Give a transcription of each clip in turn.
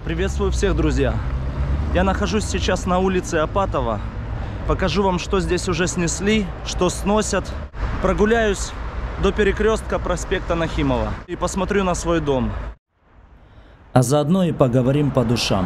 Приветствую всех, друзья! Я нахожусь сейчас на улице Апатова. Покажу вам, что здесь уже снесли, что сносят. Прогуляюсь до перекрестка проспекта Нахимова и посмотрю на свой дом. А заодно и поговорим по душам.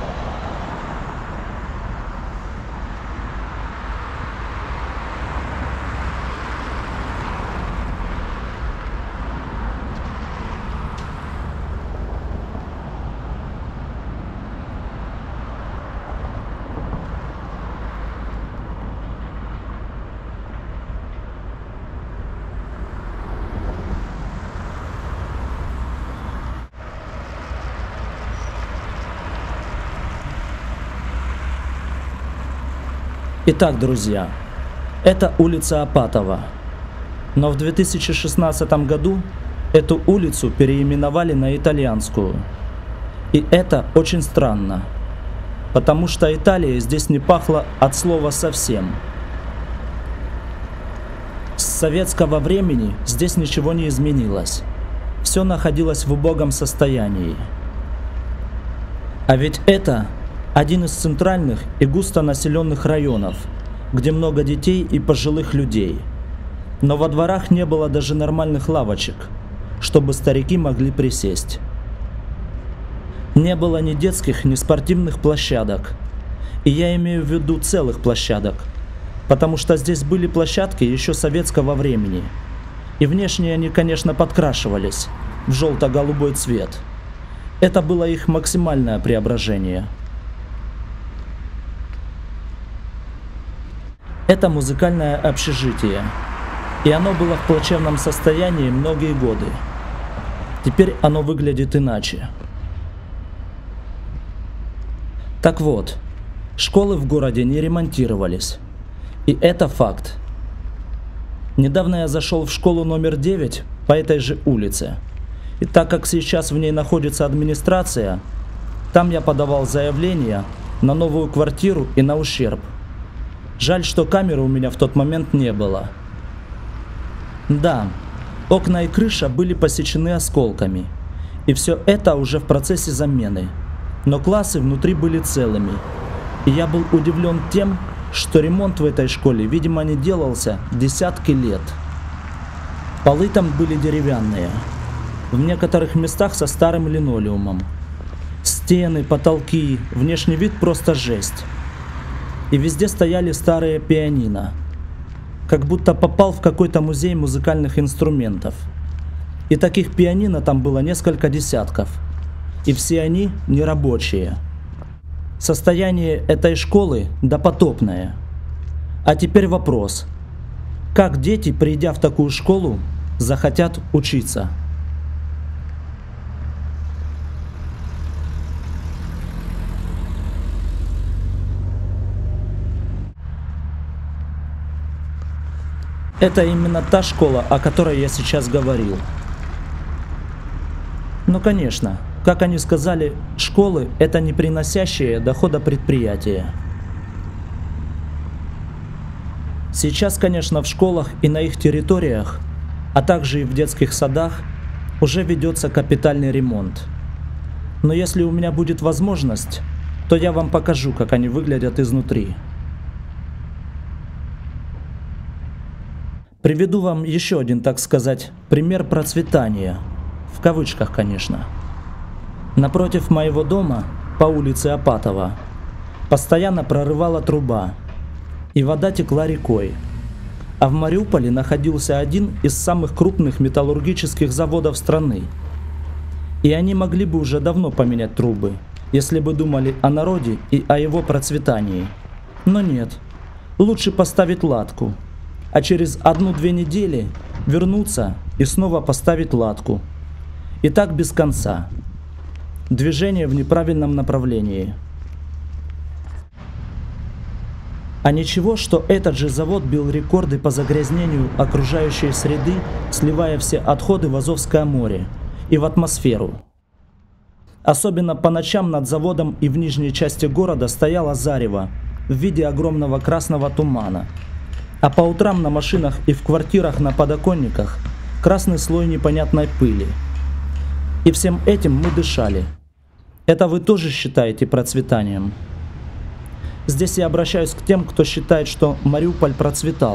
Итак, друзья, это улица Апатова. Но в 2016 году эту улицу переименовали на Итальянскую. И это очень странно, потому что Италия здесь не пахла от слова совсем. С советского времени здесь ничего не изменилось. Все находилось в убогом состоянии. А ведь это один из центральных и густонаселенных районов, где много детей и пожилых людей. Но во дворах не было даже нормальных лавочек, чтобы старики могли присесть. Не было ни детских, ни спортивных площадок. И я имею в виду целых площадок, потому что здесь были площадки еще советского времени. И внешне они, конечно, подкрашивались в желто-голубой цвет. Это было их максимальное преображение. Это музыкальное общежитие, и оно было в плачевном состоянии многие годы. Теперь оно выглядит иначе. Так вот, школы в городе не ремонтировались, и это факт. Недавно я зашел в школу номер 9 по этой же улице, и так как сейчас в ней находится администрация, там я подавал заявление на новую квартиру и на ущерб. Жаль, что камеры у меня в тот момент не было. Да, окна и крыша были посечены осколками, и все это уже в процессе замены, но классы внутри были целыми. И я был удивлен тем, что ремонт в этой школе, видимо, не делался десятки лет. Полы там были деревянные, в некоторых местах со старым линолеумом. Стены, потолки, внешний вид просто жесть. И везде стояли старые пианино, как будто попал в какой-то музей музыкальных инструментов. И таких пианино там было несколько десятков, и все они нерабочие. Состояние этой школы допотопное. А теперь вопрос: как дети, придя в такую школу, захотят учиться? Это именно та школа, о которой я сейчас говорил. Ну конечно, как они сказали, школы – это не приносящее дохода предприятие. Сейчас, конечно, в школах и на их территориях, а также и в детских садах, уже ведется капитальный ремонт. Но если у меня будет возможность, то я вам покажу, как они выглядят изнутри. Приведу вам еще один, так сказать, пример процветания, в кавычках, конечно. Напротив моего дома, по улице Апатова, постоянно прорывала труба, и вода текла рекой. А в Мариуполе находился один из самых крупных металлургических заводов страны. И они могли бы уже давно поменять трубы, если бы думали о народе и о его процветании. Но нет, лучше поставить латку. А через 1-2 недели вернуться и снова поставить латку. И так без конца. Движение в неправильном направлении. А ничего, что этот же завод бил рекорды по загрязнению окружающей среды, сливая все отходы в Азовское море и в атмосферу. Особенно по ночам над заводом и в нижней части города стояло зарево в виде огромного красного тумана. А по утрам на машинах и в квартирах на подоконниках красный слой непонятной пыли. И всем этим мы дышали. Это вы тоже считаете процветанием? Здесь я обращаюсь к тем, кто считает, что Мариуполь процветал.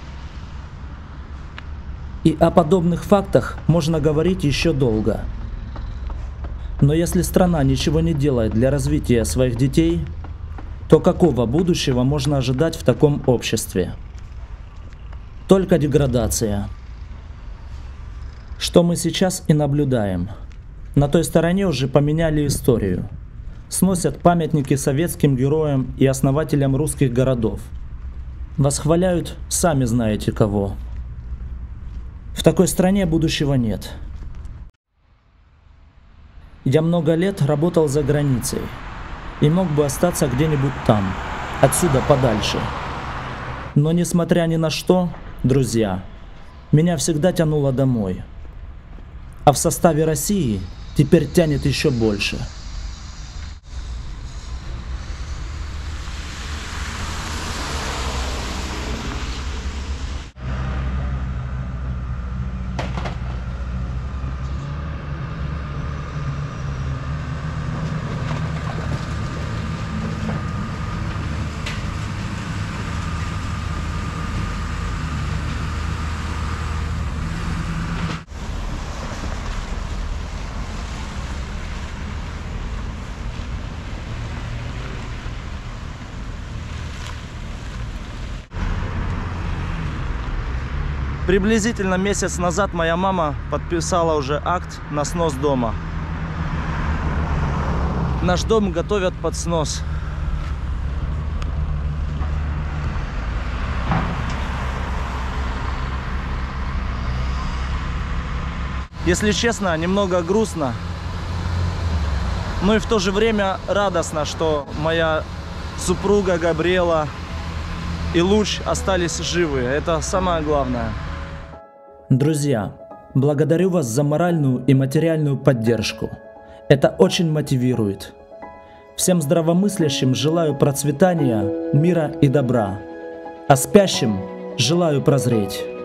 И о подобных фактах можно говорить еще долго. Но если страна ничего не делает для развития своих детей, то какого будущего можно ожидать в таком обществе? Только деградация. Что мы сейчас и наблюдаем. На той стороне уже поменяли историю. Сносят памятники советским героям и основателям русских городов. Восхваляют сами знаете кого. В такой стране будущего нет. Я много лет работал за границей и мог бы остаться где-нибудь там, отсюда подальше. Но несмотря ни на что, друзья, меня всегда тянуло домой. А в составе России теперь тянет еще больше. Приблизительно месяц назад моя мама подписала уже акт на снос дома. Наш дом готовят под снос. Если честно, немного грустно, но и в то же время радостно, что моя супруга Габриэла и Луч остались живы. Это самое главное. Друзья, благодарю вас за моральную и материальную поддержку. Это очень мотивирует. Всем здравомыслящим желаю процветания, мира и добра, а спящим желаю прозреть.